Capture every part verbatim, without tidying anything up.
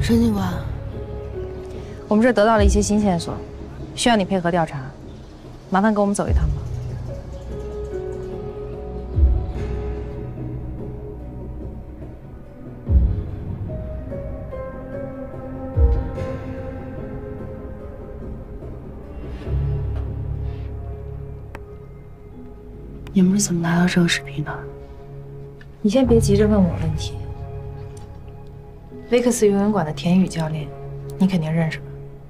陈警官， 我们这儿得到了一些新线索，需要你配合调查，麻烦跟我们走一趟吧。 你们是怎么拿到这个视频的？ 你先别急着问我问题。威克斯游泳馆的田宇教练，你肯定认识吧？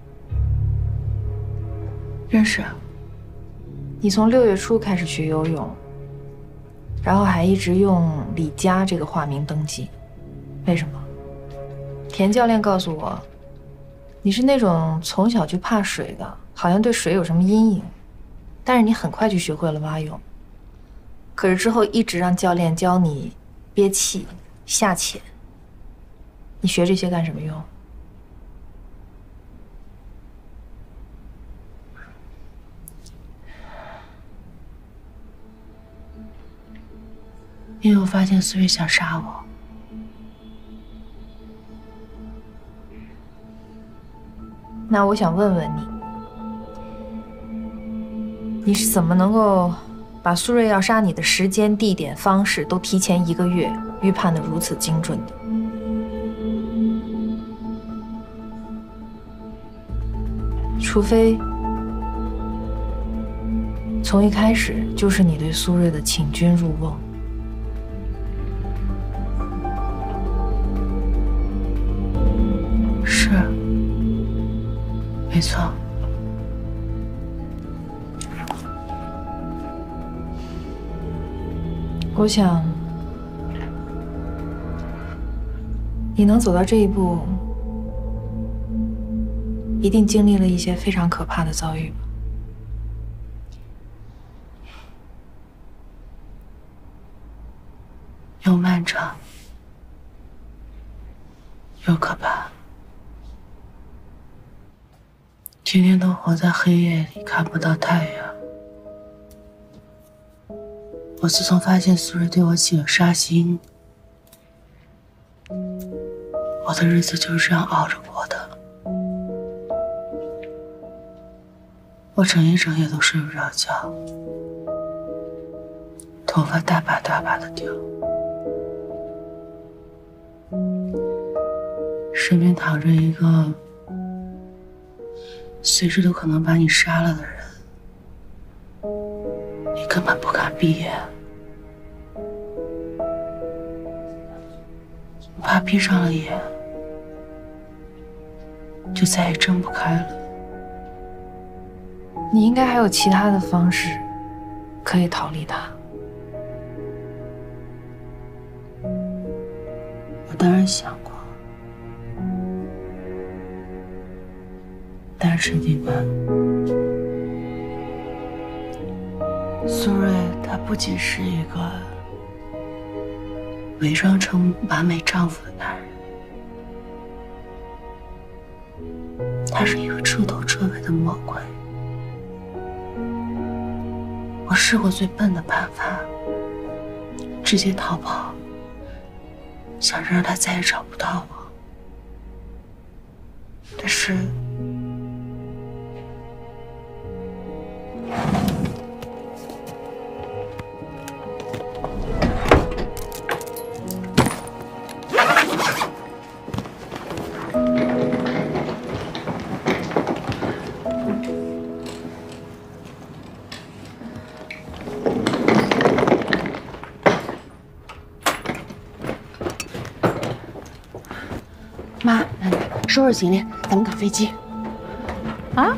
认识。 你从六月初开始学游泳，然后还一直用李佳这个化名登记，为什么？田教练告诉我，你是那种从小就怕水的，好像对水有什么阴影，但是你很快就学会了蛙泳。可是之后一直让教练教你憋气、下潜，你学这些干什么用？ 因为我发现苏瑞想杀我。 那我想问问你，你是怎么能够把苏瑞要杀你的时间、地点、方式都提前一个月预判得如此精准的？除非从一开始就是你对苏瑞的请君入瓮。 是，没错。 我想，你能走到这一步，一定经历了一些非常可怕的遭遇吧？ 又漫长，又可怕，天天都活在黑夜里，看不到太阳。我自从发现苏瑞对我起了杀心，我的日子就是这样熬着过的。我整一整夜都睡不着觉，头发大把大把的掉，身边躺着一个随时都可能把你杀了的人，你根本不敢闭眼，你怕闭上了眼就再也睁不开了。 你应该还有其他的方式可以逃离他。 我当然想过，但是陈警官，苏瑞他不仅是一个伪装成完美丈夫的男人，他是一个彻头彻尾的魔鬼。我试过最笨的办法，直接逃跑，想着让他再也找不到我。但是，妈，奶奶，收拾行李，咱们赶飞机。 啊？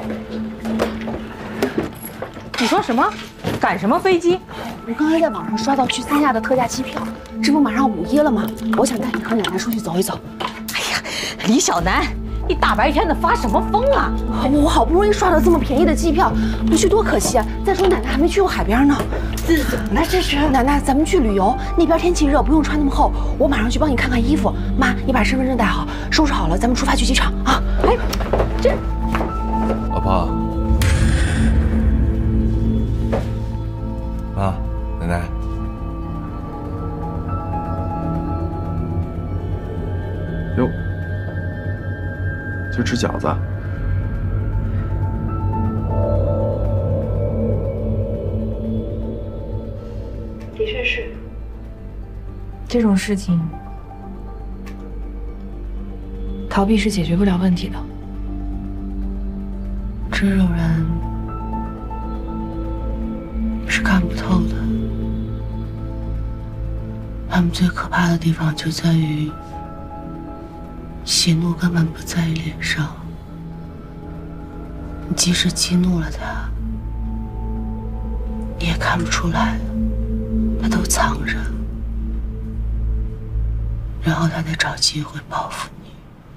你说什么？赶什么飞机？ 我刚才在网上刷到去三亚的特价机票，这不马上五一了吗？我想带你和奶奶出去走一走。 哎呀，李小楠，你大白天的发什么疯啊？ 我好不容易刷到这么便宜的机票，不去多可惜啊！再说奶奶还没去过海边呢。 这怎么了？这是奶奶，咱们去旅游，那边天气热，不用穿那么厚。我马上去帮你看看衣服。妈，你把身份证带好，收拾好了，咱们出发去机场啊！哎，这， 老婆，妈，奶奶，哟， 吃饺子？ 的确是。 这种事情，逃避是解决不了问题的。 这种人是看不透的。他们最可怕的地方就在于，喜怒根本不在于脸上。你即使激怒了他，你也看不出来，他都藏着，然后他再找机会报复你。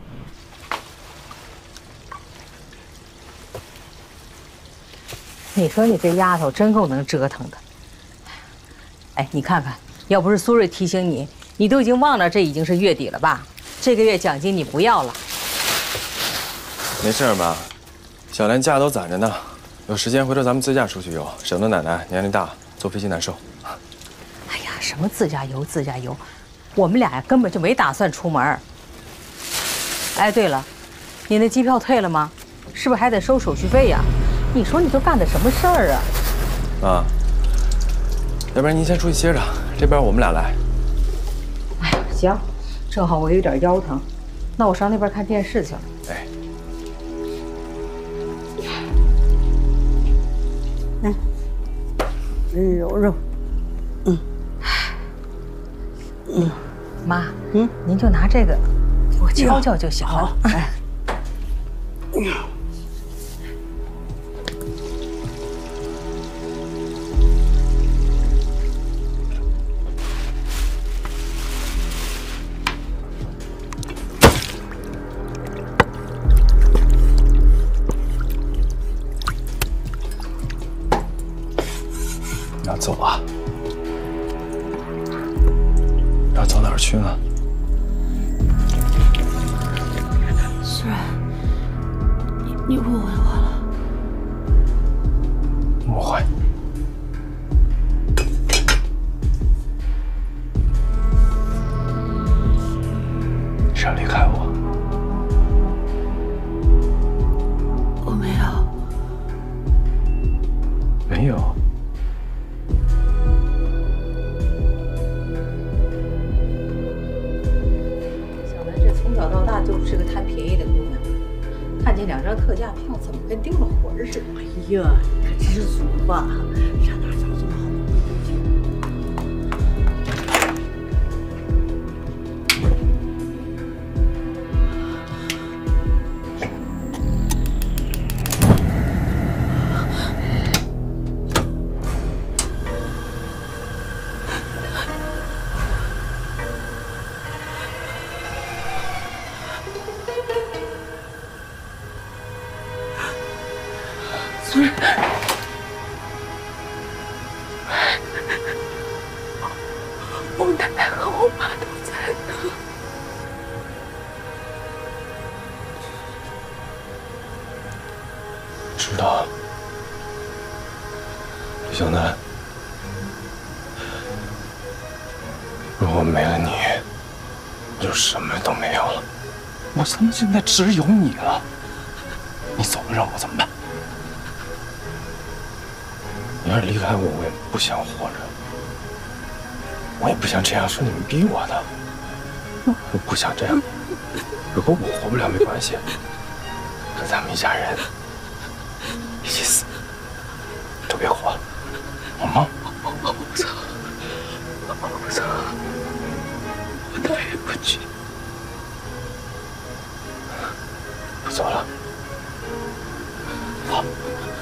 你说你这丫头真够能折腾的。哎，你看看，要不是苏瑞提醒你，你都已经忘了这已经是月底了吧？这个月奖金你不要了。 没事妈，小莲假都攒着呢，有时间回头咱们自驾出去游，省得奶奶年龄大坐飞机难受。 哎呀，什么自驾游自驾游，我们俩呀根本就没打算出门。哎，对了，你那机票退了吗？是不是还得收手续费呀？你说你都干的什么事儿啊？ 妈，要不然您先出去歇着，这边我们俩来。 哎呀，行，正好我有点腰疼，那我上那边看电视去了。 哎， 来，揉揉，嗯， 嗯，妈，嗯，您就拿这个给我敲敲就行了。 好，哎， 要走啊？要走哪儿去呢？ 虽然你你误会我了， 误会。你想离开我？ 我没有。 没有。 小兰这从小到大就是个贪便宜的姑娘，看见两张特价票，怎么跟丢了魂儿似的？ 哎呀，你可知足吧，上哪找这么好的闺女去？ 苏芮，我奶奶和我妈都在呢。 知道。李小楠，如果没了你，我就什么都没有了。我他妈现在只有你了，你走了让我怎么办？你要是离开我，我也不想活着。我也不想这样，是你们逼我的。我不想这样。如果我活不了没关系，可咱们一家人一起死，都别活了，好吗？ 我不走，我不走，我哪也不去。 不走了。好。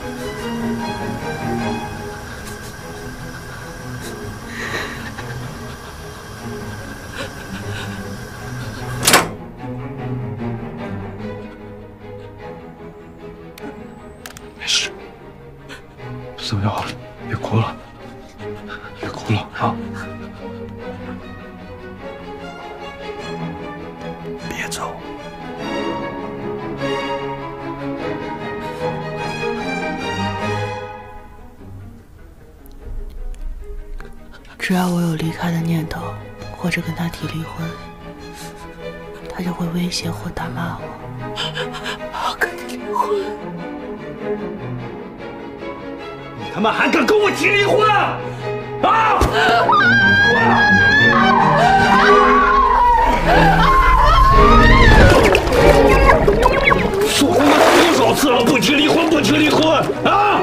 没事，走就好了，别哭了，别哭了啊！别走。 只要我有离开的念头，或者跟他提离婚，他就会威胁或打骂我。 你他妈还敢跟我提离婚啊？啊！说他妈多少次了，不提离婚，不提离婚啊！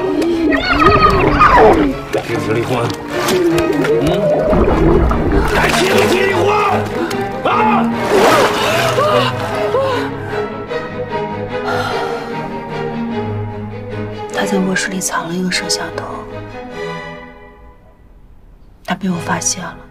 提不提离婚？嗯？还提不提离婚？啊！ 他在卧室里藏了一个摄像头，他被我发现了。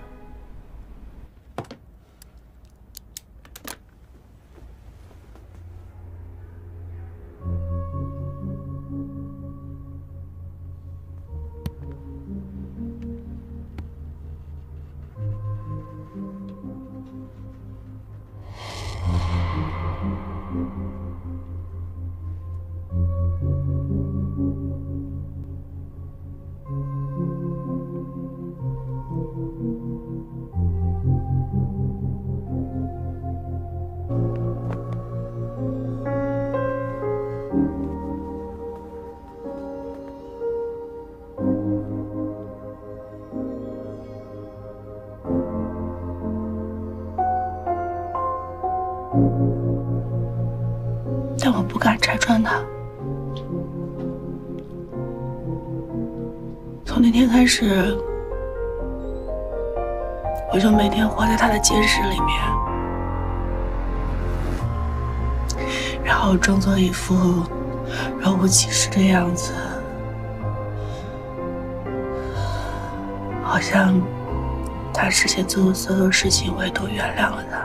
但我不敢拆穿他。从那天开始，我就每天活在他的监视里面，然后装作一副若无其事的样子，好像他之前做的所有事情我也都原谅了他。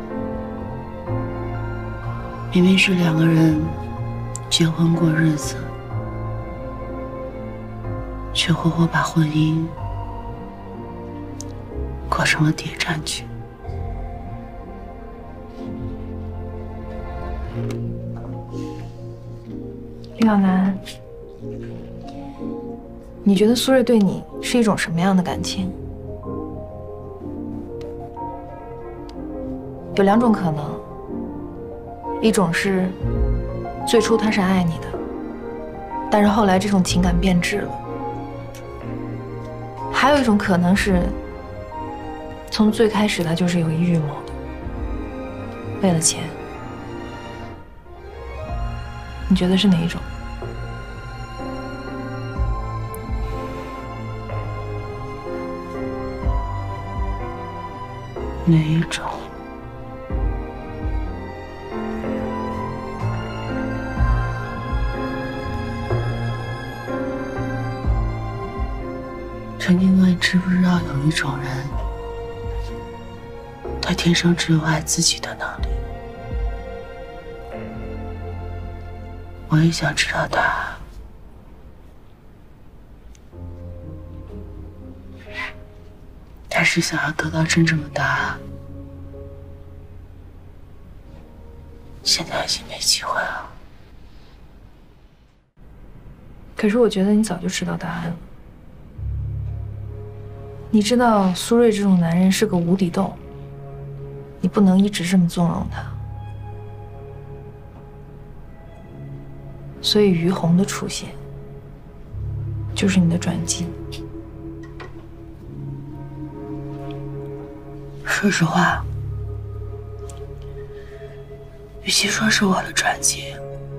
明明是两个人结婚过日子，却活活把婚姻过成了谍战剧。 李小楠，你觉得苏瑞对你是一种什么样的感情？有两种可能。一种是最初他是爱你的，但是后来这种情感变质了；还有一种可能是从最开始他就是有预谋的，为了钱。你觉得是哪一种？ 哪一种？陈警官，你知不知道有一种人，他天生只有爱自己的能力？我也想知道他他是想要得到真正的答案，现在已经没机会了。 可是我觉得你早就知道答案了。你知道苏瑞这种男人是个无底洞，你不能一直这么纵容他。所以于红的出现，就是你的转机。 说实话，与其说是我的转机，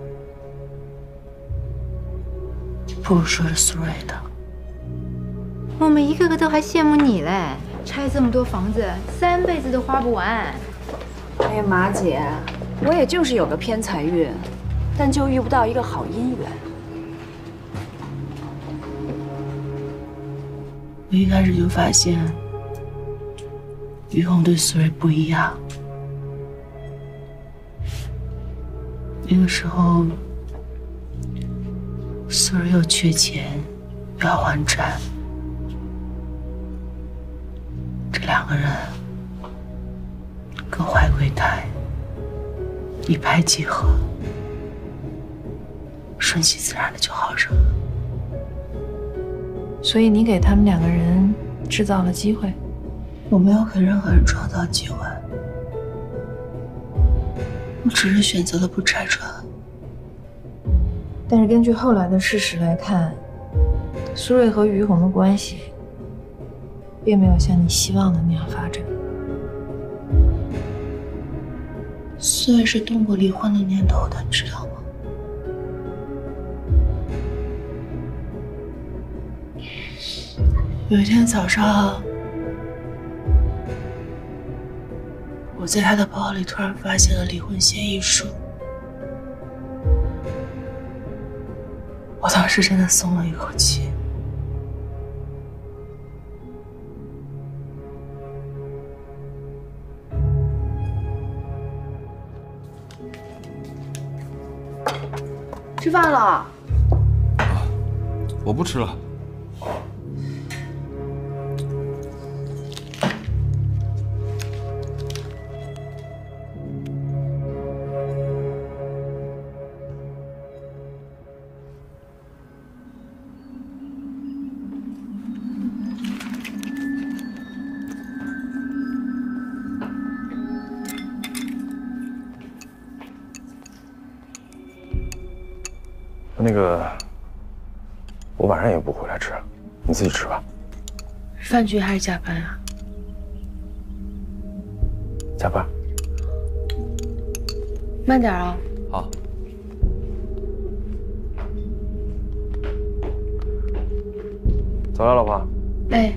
不如说是苏瑞的。 我们一个个都还羡慕你嘞，拆这么多房子，三辈子都花不完。 哎呀，马姐，我也就是有个偏财运，但就遇不到一个好姻缘。 我一开始就发现，于红对苏瑞不一样。那个时候，苏瑞又缺钱，又要还债。这两个人各怀鬼胎，一拍即合，顺其自然的就好上了。 所以你给他们两个人制造了机会。 我没有给任何人创造机会，我只是选择了不拆穿。 但是根据后来的事实来看，苏瑞和于红的关系并没有像你希望的那样发展。 苏瑞是动过离婚的念头的，你知道吗？有一天早上，我在他的包里突然发现了离婚协议书，我当时真的松了一口气。吃饭了？啊， 我不吃了。那个，我晚上也不回来吃，你自己吃吧。 饭局还是加班啊？ 加班。 慢点啊。 好。走了，老婆。 哎。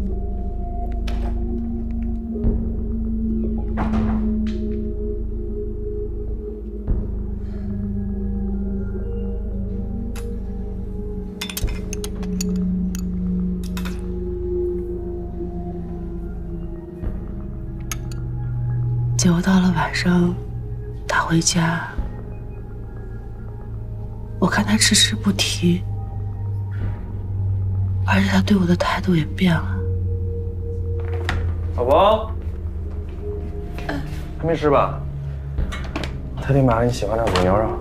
结果到了晚上，他回家，我看他迟迟不提，而且他对我的态度也变了。 老婆，还没吃吧？我特地买了你喜欢的卤牛肉。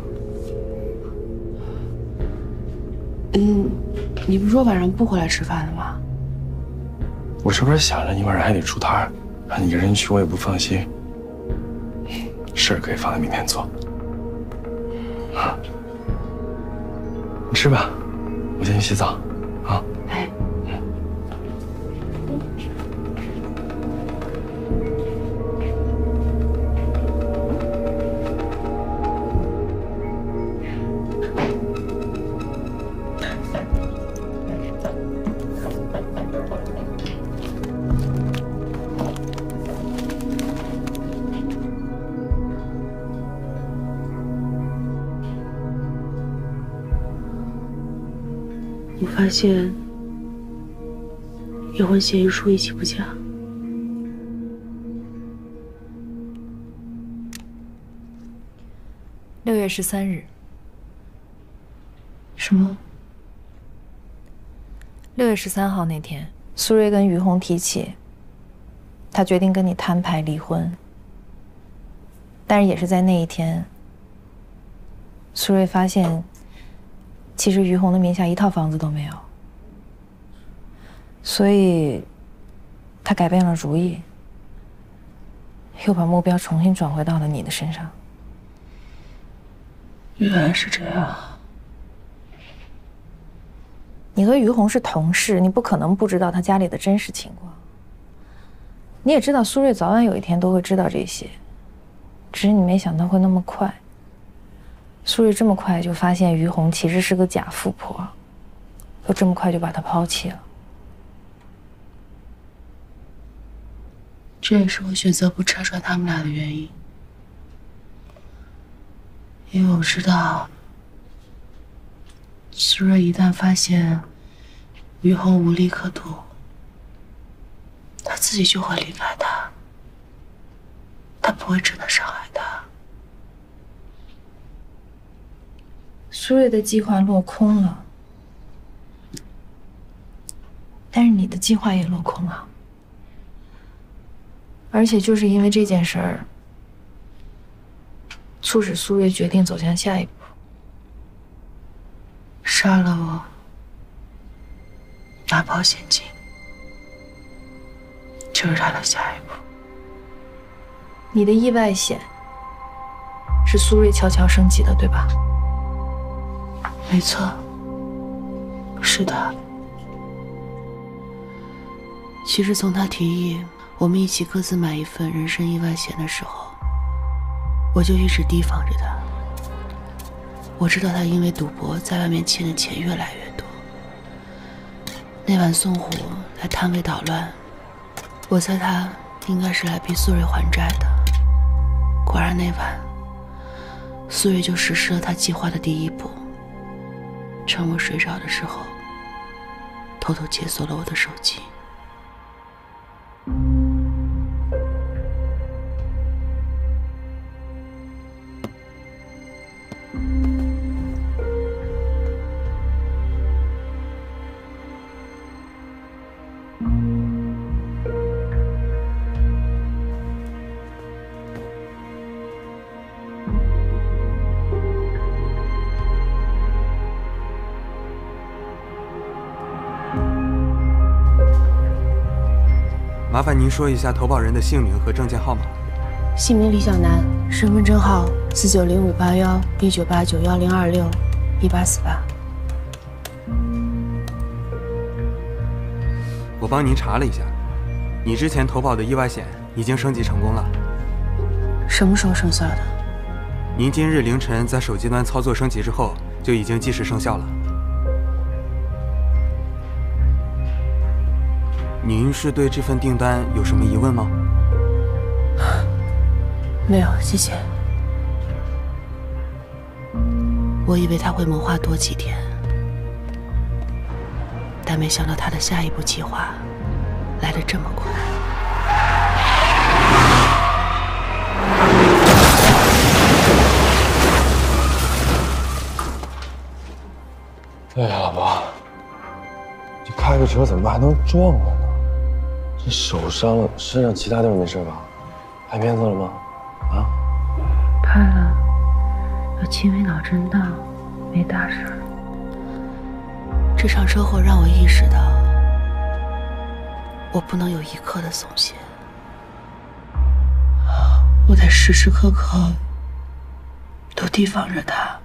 嗯，你不是说晚上不回来吃饭的吗？ 我这不是想着你晚上还得出摊，让你一个人去我也不放心。事儿可以放在明天做。啊，你吃吧，我先去洗澡。啊。 哎。我发现离婚协议书一起不加。 六月十三日。 什么？ 六月十三号那天，苏瑞跟于红提起，他决定跟你摊牌离婚。但是也是在那一天，苏瑞发现，其实于红的名下一套房子都没有，所以他改变了主意，又把目标重新转回到了你的身上。 原来是这样。 你和于红是同事，你不可能不知道他家里的真实情况。你也知道苏瑞早晚有一天都会知道这些，只是你没想到会那么快。苏瑞这么快就发现于红其实是个假富婆，又这么快就把她抛弃了。 这也是我选择不拆穿他们俩的原因，因为我知道，苏瑞一旦发现于红无利可图，他自己就会离开他，他不会真的伤害他。 苏瑞的计划落空了，但是你的计划也落空了。而且就是因为这件事儿，促使苏瑞决定走向下一步。 杀了我，拿保险金，就是他的下一步。 你的意外险是苏瑞悄悄升级的，对吧？ 没没错，是他。其实从他提议我们一起各自买一份人身意外险的时候，我就一直提防着他。我知道他因为赌博在外面欠的钱越来越多。那晚宋虎来摊位捣乱，我猜他应该是来逼苏瑞还债的。果然那晚，苏瑞就实施了他计划的第一步，趁我睡着的时候，偷偷解锁了我的手机。 麻烦您说一下投保人的姓名和证件号码。 姓名李小楠，身份证号四九零五八幺一九八九幺零二六一八四八。 我帮您查了一下，你之前投保的意外险已经升级成功了。 什么时候生效的？ 您今日凌晨在手机端操作升级之后，就已经即时生效了。您是对这份订单有什么疑问吗？ 没有，谢谢。我以为他会谋划多几天，但没想到他的下一步计划来得这么快。 哎呀，老婆，你开个车怎么还能撞了呢？这手伤了，身上其他地方没事吧？拍片子了吗？啊？ 拍了，有轻微脑震荡，没大事。这场车祸让我意识到，我不能有一刻的松懈，我得时时刻刻都提防着他。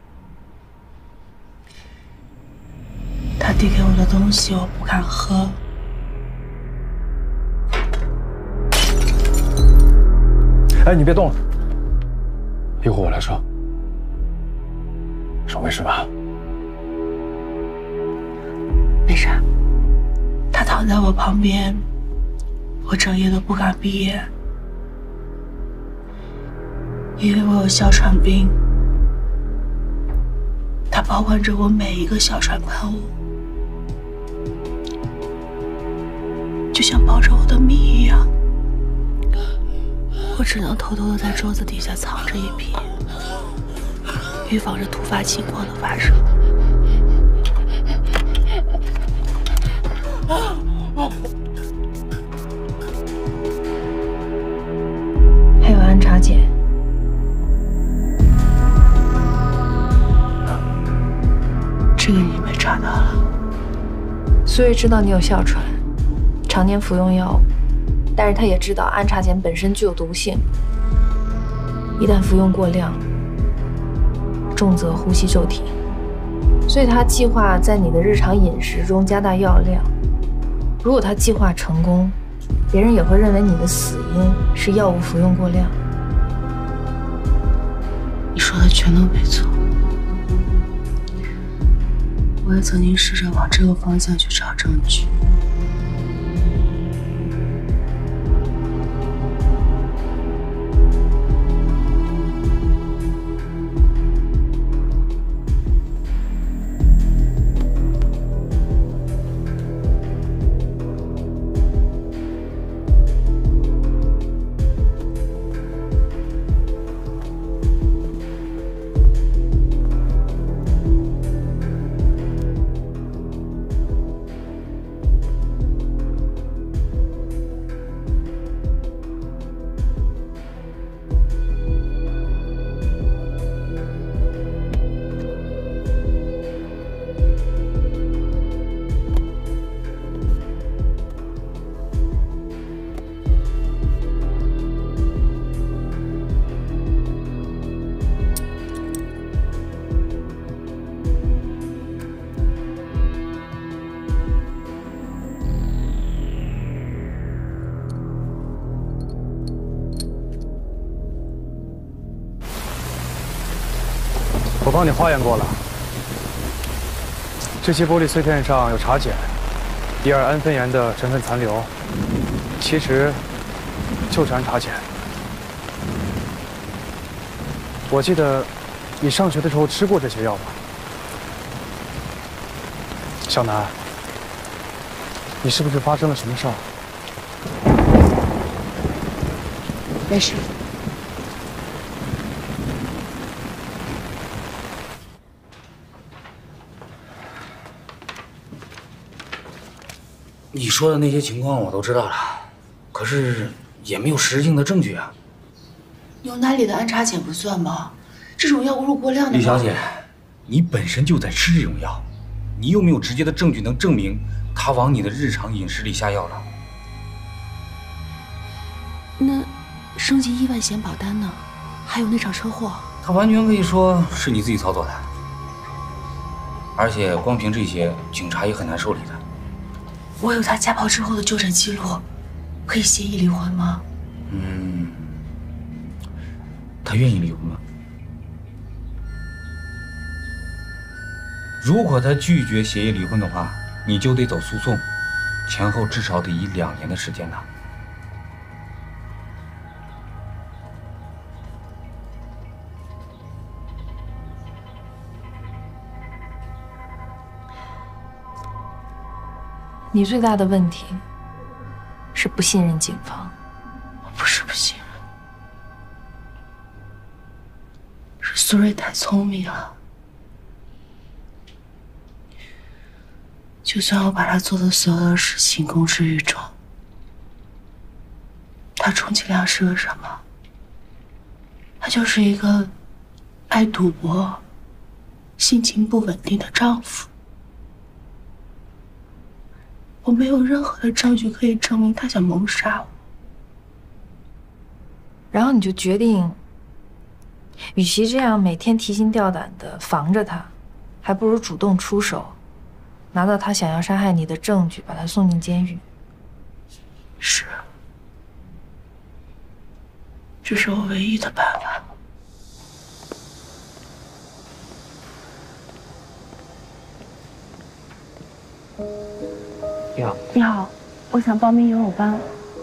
他递给我的东西我不敢喝。 哎，你别动了，一会儿我来说。手没事吧？ 没事。他躺在我旁边，我整夜都不敢闭眼，因为我有哮喘病。他保管着我每一个哮喘喷雾，就像保着我的命一样。我只能偷偷的在桌子底下藏着一批，预防着突发情况的发生。还有安茶碱，这个你没查到了。 苏瑞知道你有哮喘，常年服用药物。但是他也知道安茶碱本身具有毒性，一旦服用过量，重则呼吸骤停。所以他计划在你的日常饮食中加大药量。如果他计划成功，别人也会认为你的死因是药物服用过量。 你说的全都没错，我也曾经试着往这个方向去找证据。 帮你化验过了，这些玻璃碎片上有茶碱、乙二氨酚盐的成分残留，其实就是氨茶碱。我记得你上学的时候吃过这些药吧？小南，你是不是发生了什么事儿？ 没事。 你说的那些情况我都知道了，可是也没有实质性的证据啊。 牛奶里的氨茶碱不算吗？这种药侮辱过量的。 李小姐，你本身就在吃这种药，你又没有直接的证据能证明他往你的日常饮食里下药了。 那升级亿万险保单呢？还有那场车祸， 他完全可以说是你自己操作的，而且光凭这些，警察也很难受理的。 我有他家暴之后的就诊记录，可以协议离婚吗？ 嗯，他愿意离婚吗？如果他拒绝协议离婚的话，你就得走诉讼，前后至少得以两年的时间呢。 你最大的问题是不信任警方。 我不是不信任，是苏瑞太聪明了。就算我把他做的所有的事情公之于众，他充其量是个什么？他就是一个爱赌博、心情不稳定的丈夫。我没有任何的证据可以证明他想谋杀我。 然后你就决定，与其这样每天提心吊胆的防着他，还不如主动出手，拿到他想要杀害你的证据，把他送进监狱。 是，这是我唯一的办法。 你好， 你好，我想报名游泳班。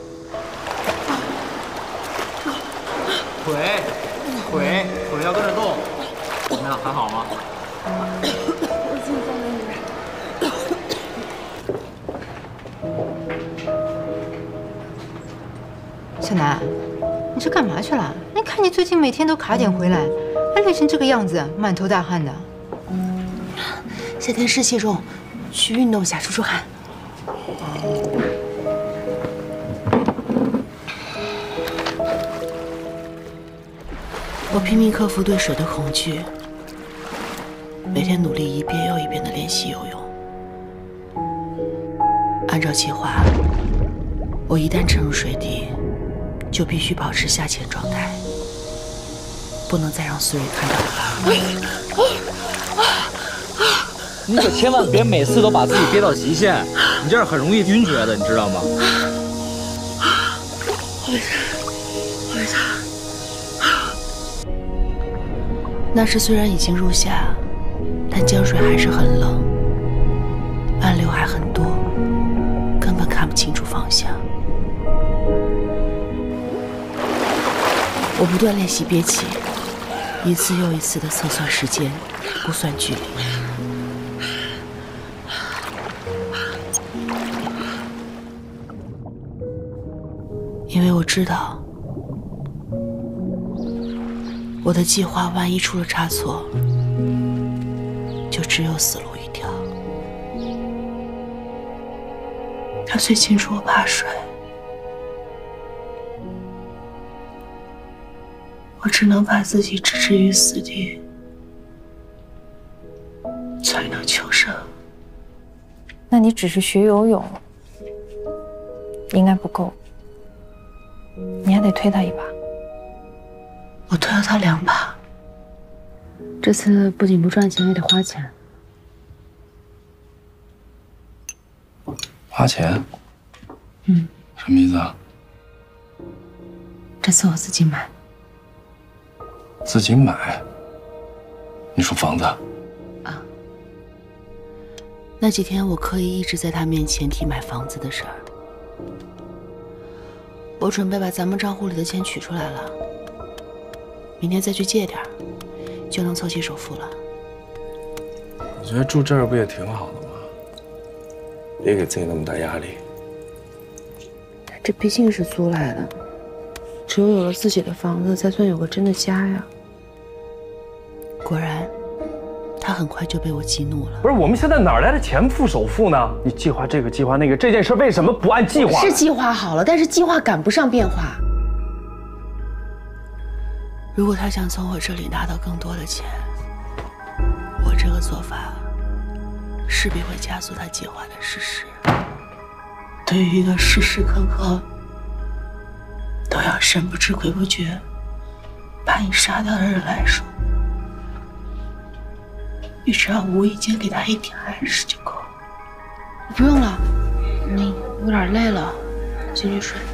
腿，腿，腿要跟着动。怎么样，还好吗？ 我紧张了。小南，你是干嘛去了？你看你最近每天都卡点回来，还累成这个样子，满头大汗的。 夏天湿气重，去运动一下，出出汗。我拼命克服对水的恐惧，每天努力一遍又一遍地练习游泳。按照计划，我一旦沉入水底，就必须保持下潜状态，不能再让苏瑞看到我。 你可千万别每次都把自己憋到极限，你这样很容易晕厥的，你知道吗？ 我没事，我没事。那时虽然已经入夏，但江水还是很冷，暗流还很多，根本看不清楚方向。我不断练习憋气，一次又一次地测算时间，估算距离。因为我知道，我的计划万一出了差错，就只有死路一条。他最清楚我怕水，我只能把自己置之于死地，才能求生。 那你只是学游泳，应该不够。你还得推他一把。 我推了他两把， 这次不仅不赚钱，也得花钱。 花钱？ 嗯， 什么意思啊？ 这次我自己买。 自己买？ 你说房子？ 啊。那几天我刻意一直在他面前提买房子的事儿。我准备把咱们账户里的钱取出来了，明天再去借点儿，就能凑齐首付了。 我觉得住这儿不也挺好的吗？别给自己那么大压力。 这毕竟是租来的，只有有了自己的房子，才算有个真的家呀。 果然，他很快就被我激怒了。 不是，我们现在哪来的钱付首付呢？你计划这个计划那个，这件事为什么不按计划？ 是计划好了，但是计划赶不上变化。 如果他想从我这里拿到更多的钱，我这个做法势必会加速他计划的实施。对于一个时时刻刻都要神不知鬼不觉把你杀掉的人来说，你只要无意间给他一点暗示就够了。 不用了，你有点累了，进去睡。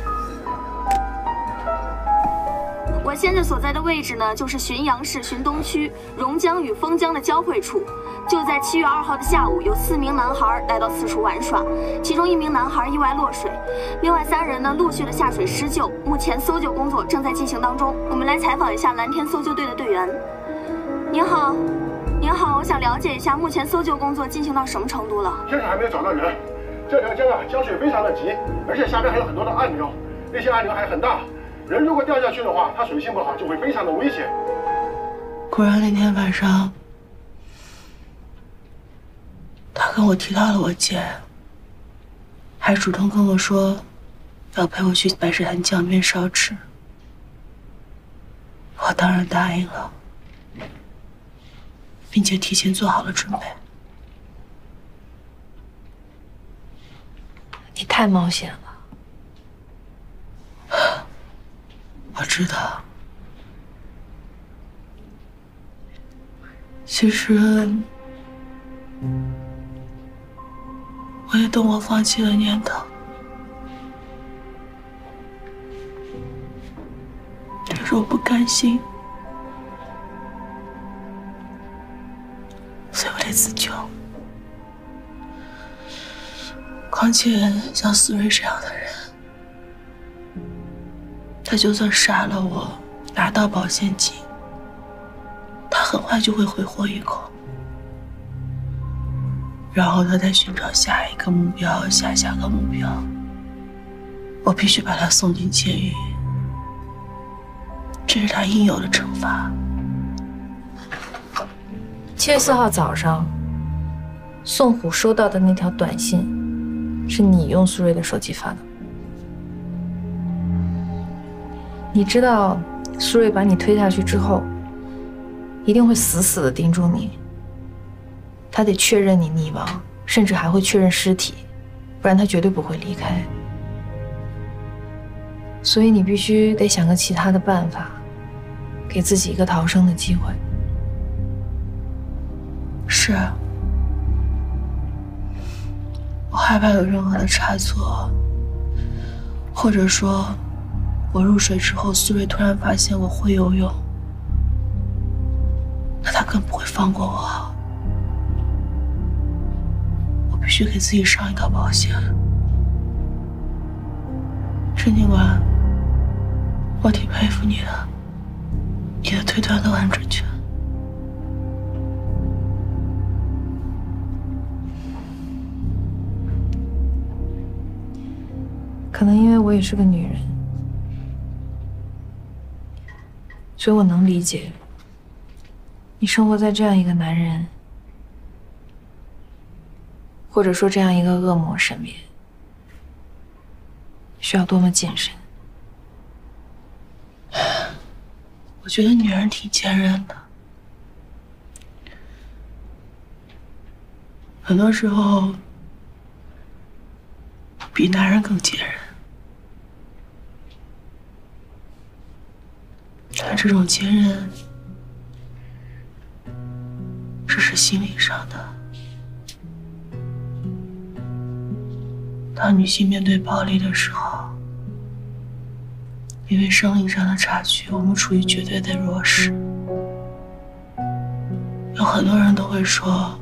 我现在所在的位置呢，就是浔阳市浔东区榕江与枫江的交汇处。就在七月二号的下午，有四名男孩来到此处玩耍，其中一名男孩意外落水，另外三人呢陆续的下水施救。目前搜救工作正在进行当中。我们来采访一下蓝天搜救队的队员。您好，您好，我想了解一下目前搜救工作进行到什么程度了？ 现场还没有找到人，这条江啊江水非常的急，而且下面还有很多的暗流，那些暗流还很大。人如果掉下去的话，他水性不好，就会非常的危险。 果然那天晚上，他跟我提到了我姐，还主动跟我说要陪我去白石潭江边烧纸。我当然答应了，并且提前做好了准备。 你太冒险了。 我知道，其实我也动过放弃的念头，但是我不甘心，所以我得自救。况且像思睿这样的人，他就算杀了我，拿到保险金，他很快就会挥霍一空，然后他再寻找下一个目标，下下个目标。我必须把他送进监狱，这是他应有的惩罚。 七月四号早上，宋虎收到的那条短信，是你用苏瑞的手机发的。你知道苏瑞把你推下去之后，一定会死死地盯住你，他得确认你溺亡，甚至还会确认尸体，不然他绝对不会离开。所以你必须得想个其他的办法，给自己一个逃生的机会。 是，我害怕有任何的差错，或者说我入水之后，苏瑞突然发现我会游泳，那他更不会放过我。我必须给自己上一道保险。陈警官，我挺佩服你的，你的推断都很准确。 可能因为我也是个女人，所以我能理解你生活在这样一个男人，或者说这样一个恶魔身边，需要多么谨慎。 我觉得女人挺坚韧的，很多时候比男人更坚韧。但这种坚韧，只是心理上的。当女性面对暴力的时候，因为生理上的差距，我们处于绝对的弱势。 很多人都会说，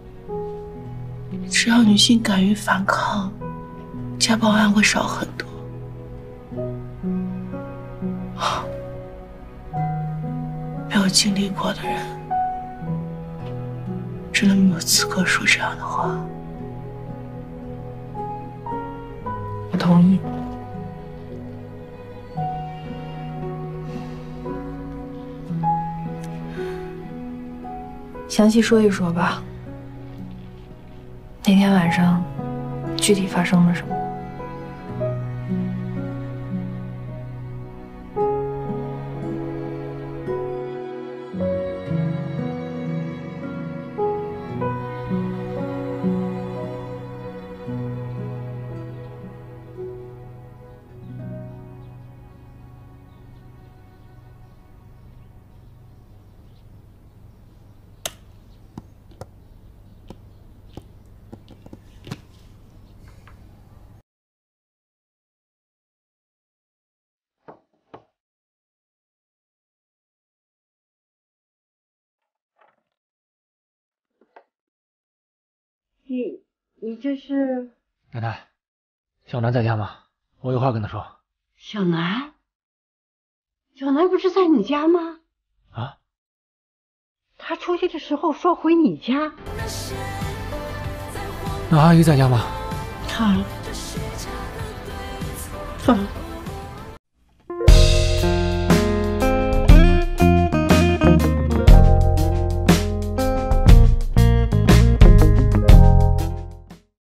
只要女性敢于反抗，家暴案会少很多。没有经历过的人，真的没有资格说这样的话。 我同意。详细说一说吧。那天晚上具体发生了什么？ 你你这是？ 奶奶，小南在家吗？我有话跟他说。 小南？小南不是在你家吗？ 啊？ 他出去的时候说回你家。 那阿姨在家吗？ 她算了。